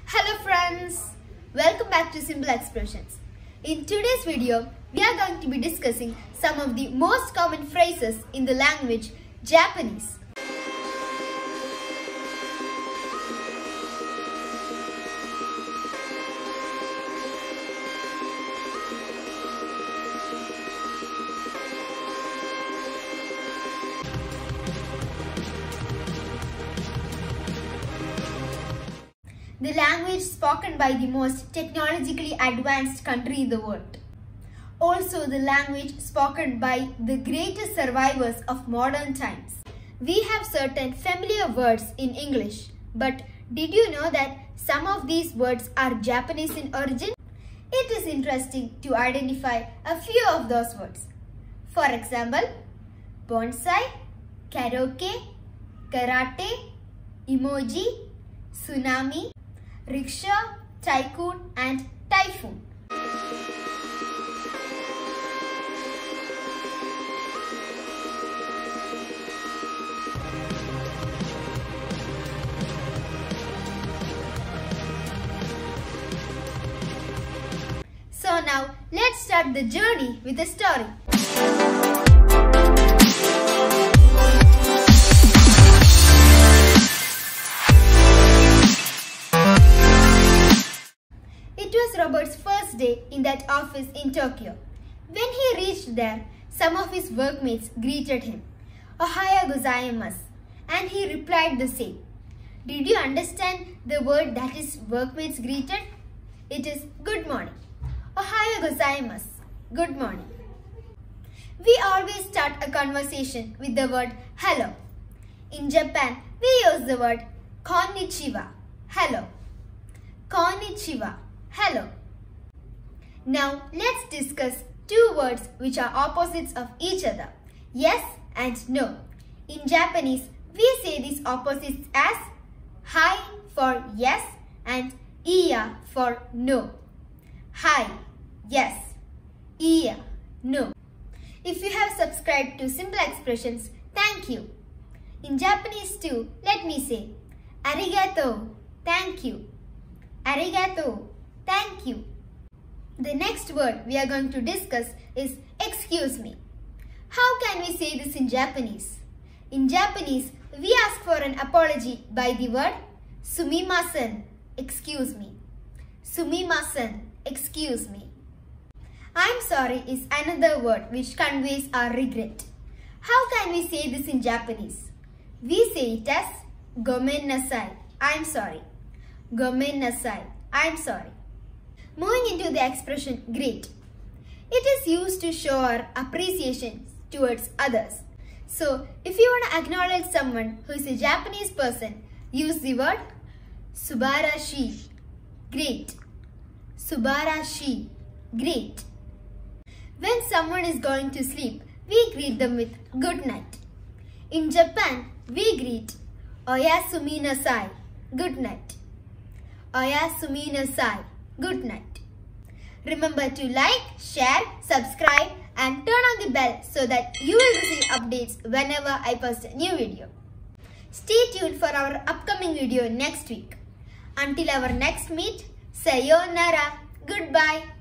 Hello friends, welcome back to Simple Expressions. In today's video, we are going to be discussing some of the most common phrases in the language Japanese. The language spoken by the most technologically advanced country in the world. Also the language spoken by the greatest survivors of modern times. We have certain familiar words in English, but did you know that some of these words are Japanese in origin? It is interesting to identify a few of those words. For example, bonsai, karaoke, karate, emoji, tsunami, rickshaw, tycoon and typhoon. So now let's start the journey with a story. It was Robert's first day in that office in Tokyo. When he reached there, some of his workmates greeted him, "Ohayou gozaimasu," and he replied the same. Did you understand the word that his workmates greeted? It is good morning. Ohayou gozaimasu, good morning. We always start a conversation with the word hello. In Japan, we use the word konnichiwa, hello. Konnichiwa, hello. Now let's discuss two words which are opposites of each other, yes and no. In Japanese, we say these opposites as hi for yes and iya for no. Hi, yes, iya, no. If you have subscribed to Simple Expressions, thank you. In Japanese too, let me say arigatou, thank you. Arigatou, thank you. The next word we are going to discuss is excuse me. How can we say this in Japanese? In Japanese, we ask for an apology by the word sumimasen, excuse me. Sumimasen, excuse me. I'm sorry is another word which conveys our regret. How can we say this in Japanese? We say it as gomen nasai, I'm sorry. Gomen nasai, I'm sorry. Moving into the expression great. It is used to show our appreciation towards others. So, if you want to acknowledge someone who is a Japanese person, use the word subarashi, great. Subarashi, great. When someone is going to sleep, we greet them with good night. In Japan, we greet oyasumi nasai, good night. Oyasumi nasai, good night. Remember to like, share, subscribe and turn on the bell so that you will receive updates whenever I post a new video. Stay tuned for our upcoming video next week. Until our next meet, sayonara, goodbye.